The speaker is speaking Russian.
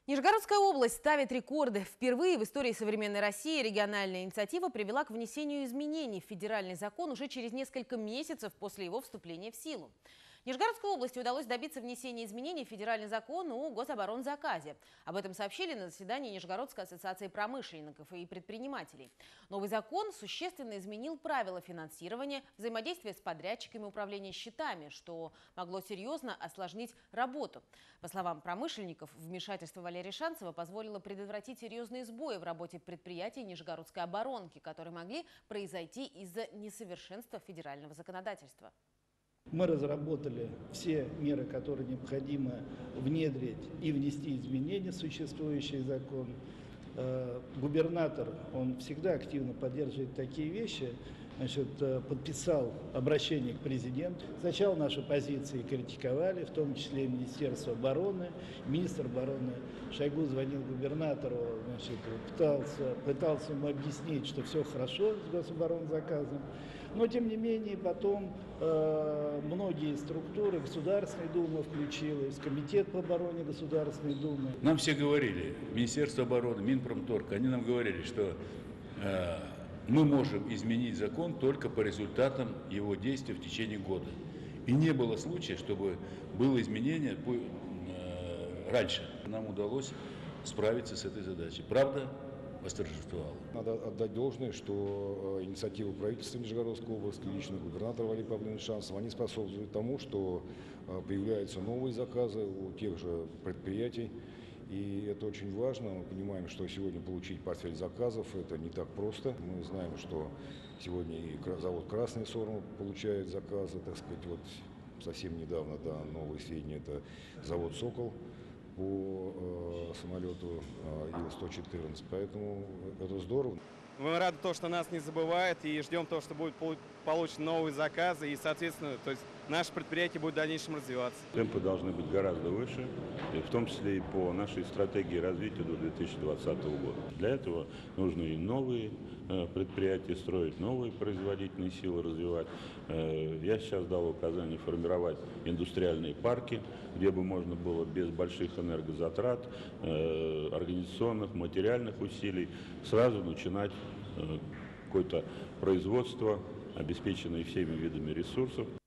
Нижегородская область ставит рекорды. Впервые в истории современной России региональная инициатива привела к внесению изменений в федеральный закон уже через несколько месяцев после его вступления в силу. Нижегородской области удалось добиться внесения изменений в федеральный закон о гособоронзаказе. Об этом сообщили на заседании Нижегородской ассоциации промышленников и предпринимателей. Новый закон существенно изменил правила финансирования, взаимодействия с подрядчиками, управления счетами, что могло серьезно осложнить работу. По словам промышленников, вмешательство Валерия Шанцева позволило предотвратить серьезные сбои в работе предприятий Нижегородской оборонки, которые могли произойти из-за несовершенства федерального законодательства. Мы разработали все меры, которые необходимо внедрить и внести изменения в существующий закон. Губернатор, он всегда активно поддерживает такие вещи, подписал обращение к президенту. Сначала наши позиции критиковали, в том числе и Министерство обороны. Министр обороны Шойгу звонил губернатору, пытался ему объяснить, что все хорошо с гособоронзаказом. Но, тем не менее, потом многие структуры, Государственная Дума включилась, Комитет по обороне Государственной Думы. Нам все говорили, Министерство обороны, Минпромторг, они нам говорили, что мы можем изменить закон только по результатам его действия в течение года. И не было случая, чтобы было изменение раньше. Нам удалось справиться с этой задачей. Правда восторжествовала. Надо отдать должное, что инициатива правительства Нижегородской области, лично губернатора Валерия Павловича Шанцева, они способствуют тому, что появляются новые заказы у тех же предприятий. И это очень важно. Мы понимаем, что сегодня получить портфель заказов – это не так просто. Мы знаем, что сегодня и завод «Красный Сормов» получает заказы, так сказать, вот совсем недавно, да, новые сведения – это завод «Сокол» по самолету Ил-114. Поэтому это здорово. Мы рады, что нас не забывают, и ждем того, что будут получены новые заказы, и, соответственно, то есть наше предприятие будет в дальнейшем развиваться. Темпы должны быть гораздо выше, в том числе и по нашей стратегии развития до 2020 года. Для этого нужно и новые предприятия строить, новые производительные силы развивать. Я сейчас дал указание формировать индустриальные парки, где бы можно было без больших энергозатрат, организационных, материальных усилий сразу начинать какое-то производство, обеспеченное всеми видами ресурсов.